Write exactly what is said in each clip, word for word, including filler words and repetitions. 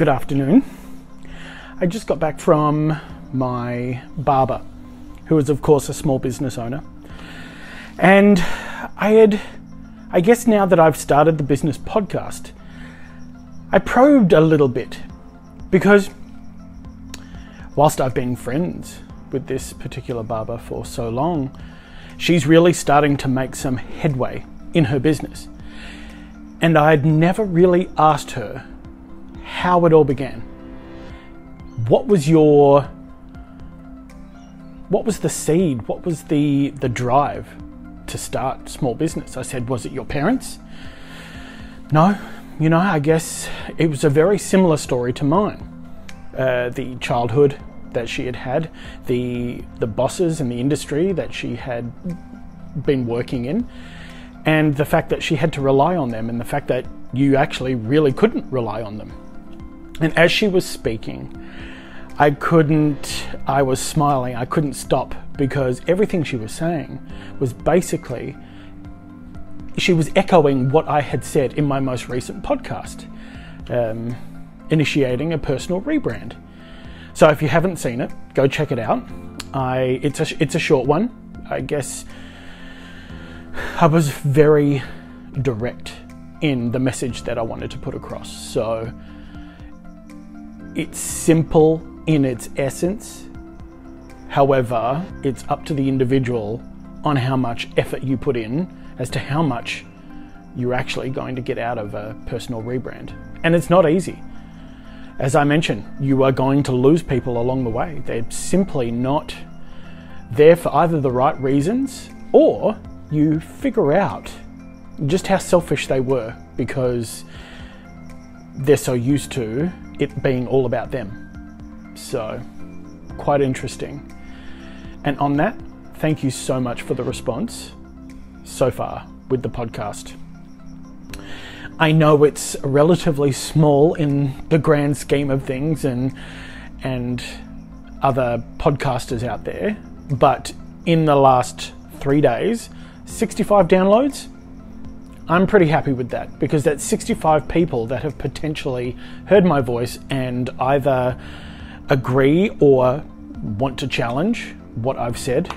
Good afternoon. I just got back from my barber, who is of course a small business owner. And I had, I guess now that I've started the business podcast, I probed a little bit because whilst I've been friends with this particular barber for so long, she's really starting to make some headway in her business. And I'd never really asked her how it all began. What was your, what was the seed? What was the, the drive to start small business? I said, was it your parents? No, you know, I guess it was a very similar story to mine. Uh, the childhood that she had had, the, the bosses in the industry that she had been working in, and the fact that she had to rely on them, and the fact that you actually really couldn't rely on them. And as she was speaking, I couldn't, I was smiling, I couldn't stop, because everything she was saying was basically, she was echoing what I had said in my most recent podcast, um, initiating a personal rebrand. So if you haven't seen it, go check it out. I, it's a, it's a short one. I guess I was very direct in the message that I wanted to put across. So it's simple in its essence. However, it's up to the individual on how much effort you put in as to how much you're actually going to get out of a personal rebrand. And it's not easy. As I mentioned, you are going to lose people along the way. They're simply not there for either the right reasons, or you figure out just how selfish they were because they're so used to it being all about them. So, quite interesting. And on that, thank you so much for the response so far with the podcast. I know it's relatively small in the grand scheme of things and and other podcasters out there, but in the last three days, sixty-five downloads, I'm pretty happy with that, because that's sixty-five people that have potentially heard my voice and either agree or want to challenge what I've said.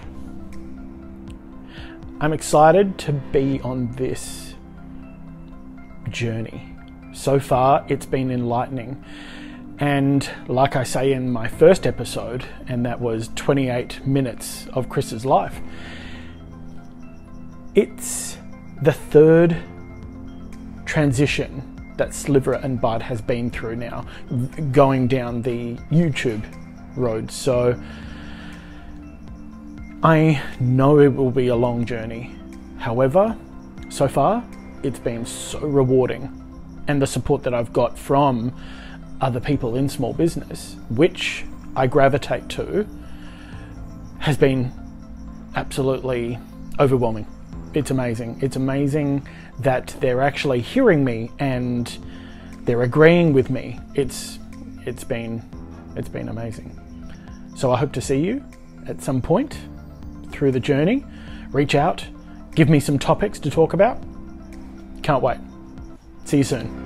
I'm excited to be on this journey. So far, it's been enlightening. And like I say in my first episode, and that was twenty-eight minutes of Chris's life, it's the third transition that Sliver and Bud has been through now, going down the YouTube road. So I know it will be a long journey. However, so far, it's been so rewarding, and the support that I've got from other people in small business, which I gravitate to, has been absolutely overwhelming. It's amazing. It's amazing that they're actually hearing me and they're agreeing with me. It's it's been it's been amazing. So I hope to see you at some point through the journey. Reach out, give me some topics to talk about. Can't wait. See you soon.